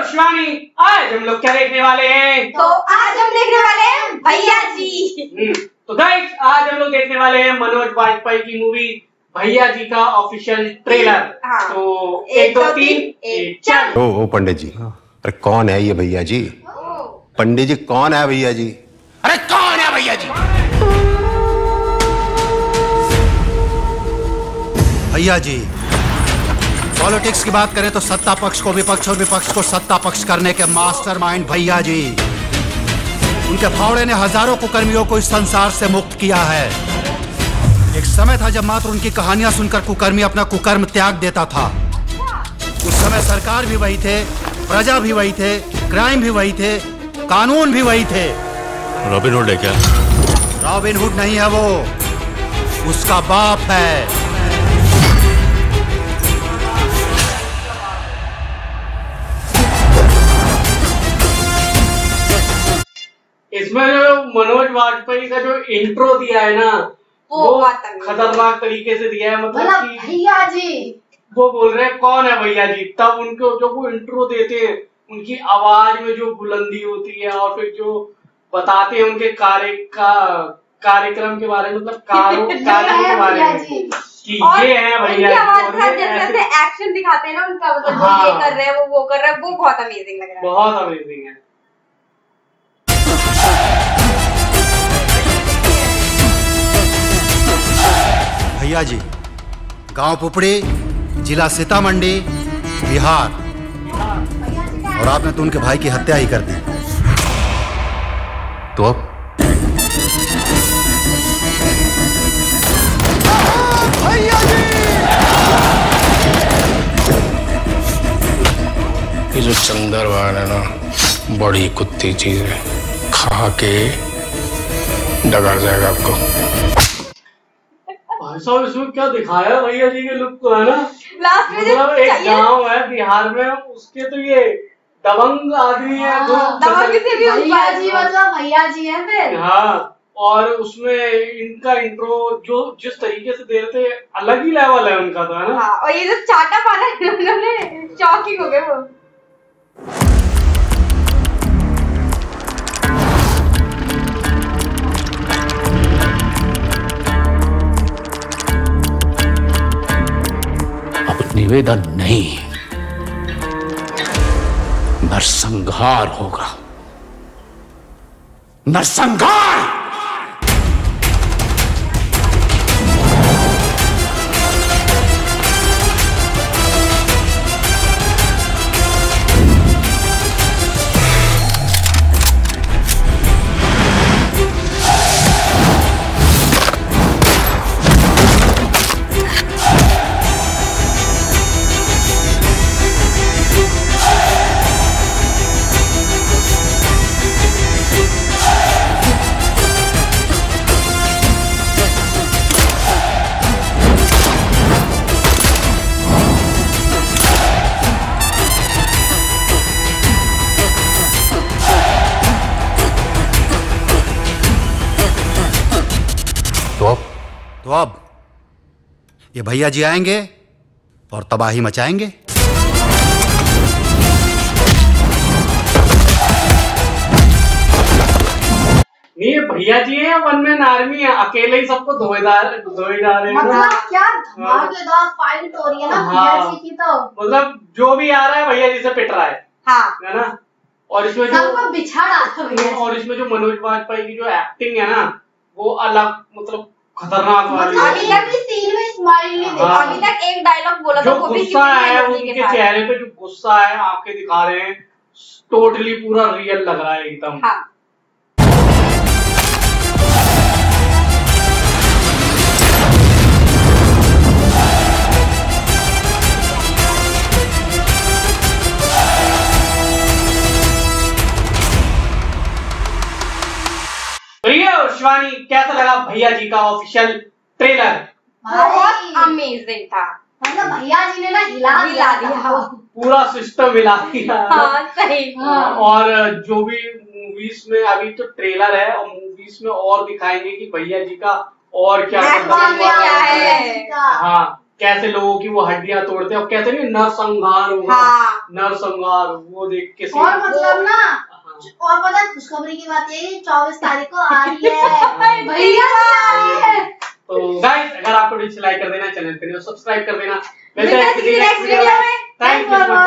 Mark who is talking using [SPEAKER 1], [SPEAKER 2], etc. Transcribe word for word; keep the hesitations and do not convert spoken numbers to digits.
[SPEAKER 1] शिवानी, आज हम लोग क्या देखने वाले हैं?
[SPEAKER 2] तो आज हम देखने वाले हैं भैया जी।
[SPEAKER 1] तो गाइस, आज हम लोग देखने वाले हैं मनोज वाजपेयी की मूवी भैया जी का ऑफिशियल ट्रेलर। हाँ। तो एक दो तीन चल।
[SPEAKER 3] ओ, ओ पंडित जी, अरे कौन है ये भैया जी? पंडित जी कौन है भैया जी? अरे कौन है भैया जी?
[SPEAKER 4] भैया जी, पॉलिटिक्स की बात करें तो सत्ता पक्ष को विपक्ष और विपक्ष को सत्ता पक्ष करने के मास्टरमाइंड भैया जी। उनके फावड़े ने हजारों कुकर्मियों को इस संसार से मुक्त किया है। एक समय था जब मात्र उनकी कहानियां सुनकर कुकर्मी अपना कुकर्म त्याग देता था। उस समय सरकार भी वही थे, प्रजा भी वही थे, क्राइम भी वही थे, कानून भी वही थे।
[SPEAKER 3] रॉबिन हुड है क्या?
[SPEAKER 4] रॉबिन हुड नहीं है वो, उसका बाप है।
[SPEAKER 1] इसमें जो मनोज वाजपेयी का जो इंट्रो दिया है ना, वो, वो खतरनाक तरीके से दिया है। मतलब कि
[SPEAKER 2] भैया जी
[SPEAKER 1] वो बोल रहे हैं कौन है भैया जी, तब उनको जो वो इंट्रो देते हैं, उनकी आवाज में जो बुलंदी होती है और फिर जो बताते हैं उनके कार्य का कार्यक्रम के बारे में, मतलब कार्यों कार्यों के बारे में कि ये है भैया जी।
[SPEAKER 2] जैसे एक्शन दिखाते हैं ना उनका, मतलब हाँ, ये कर रहे हैं वो वो कर रहे हैं, वो बहुत अमेजिंग लग रहा है।
[SPEAKER 1] बहुत अमेजिंग है।
[SPEAKER 4] भैया जी, गांव पुपड़ी, जिला सीतामढ़ी, बिहार, और आपने तो उनके भाई की हत्या ही कर दी।
[SPEAKER 3] तो अब
[SPEAKER 4] भैया जी,
[SPEAKER 5] ये जो चंदरवान है ना, बड़ी कुत्ती चीज है, खा के डगर जाएगा आपको।
[SPEAKER 1] साहब इसमें क्या दिखाया भैया जी के लुक को, है ना?
[SPEAKER 2] लास्ट में
[SPEAKER 1] मतलब एक गांव है बिहार में, उसके तो ये दबंग आदमी है।
[SPEAKER 2] हाँ, दबंग से भी भैया जी, मतलब भैया जी है फिर।
[SPEAKER 1] हाँ, और उसमें इनका इंट्रो जो जिस तरीके से दे रहे थे, अलग ही लेवल है उनका तो, है ना?
[SPEAKER 2] हाँ, और ये जो चाटा पाना उन्होंने, शॉकिंग हो गए वो।
[SPEAKER 5] निवेदन नहीं, नरसंहार होगा, नरसंहार।
[SPEAKER 4] तो अब ये भैया जी आएंगे और तबाही मचाएंगे।
[SPEAKER 1] ये भैया जी है या वन मैन आर्मी है? अकेले ही सबको धोए धोए जा रहे हैं।
[SPEAKER 2] मतलब क्या धमाकेदार फाइट हो रही है ना भैया जी की। तो
[SPEAKER 1] मतलब जो भी आ रहा है भैया जी से पिट रहा है,
[SPEAKER 2] हाँ,
[SPEAKER 1] है ना? और इसमें
[SPEAKER 2] जो बिछा रहा है भैया,
[SPEAKER 1] और इसमें जो मनोज वाजपेयी की जो एक्टिंग है ना, वो अलग, मतलब खतरनाक वाली।
[SPEAKER 2] अभी तक इस सीन में स्माइल नहीं देखा। अभी तक एक डायलॉग बोला था, वो भी
[SPEAKER 1] गुस्सा है उनके चेहरे पे, जो गुस्सा है, आंखें दिखा रहे हैं, टोटली पूरा रियल लग रहा है एकदम।
[SPEAKER 2] हाँ।
[SPEAKER 1] शिवानी, कैसा लगा भैया जी का ऑफिशियल ट्रेलर?
[SPEAKER 2] बहुत अमेजिंग था। मतलब भैया जी ने ना हिला हिला दिया,
[SPEAKER 1] पूरा सिस्टम हिला दिया।
[SPEAKER 2] हाँ, सही।
[SPEAKER 1] हाँ। और जो भी मूवीज में अभी तो ट्रेलर है, और मूवीज में और दिखाएंगे कि भैया जी का और क्या
[SPEAKER 2] क्या है।
[SPEAKER 1] हाँ, कैसे लोगों की वो हड्डियां तोड़ते हैं और कहते नहीं नरसंहार होगा।
[SPEAKER 2] हाँ।
[SPEAKER 1] नरसंहार वो देख के
[SPEAKER 2] और मतलब ना और पता है खुशखबरी की बात ये चौबीस तारीख को आ रही है भैया।
[SPEAKER 1] तो गाइस अगर आपको वीडियो लाइक कर देना, चैनल को सब्सक्राइब कर देना।
[SPEAKER 2] मिलते हैं नेक्स्ट वीडियो में।
[SPEAKER 1] Thank you.